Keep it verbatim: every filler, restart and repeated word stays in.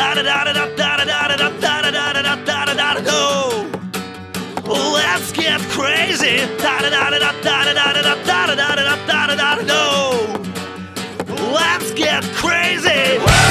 Da da da da da da da da da da da da da da da go. Let's get crazy. Da da da da da da da da da da da da da da go. Let's get crazy.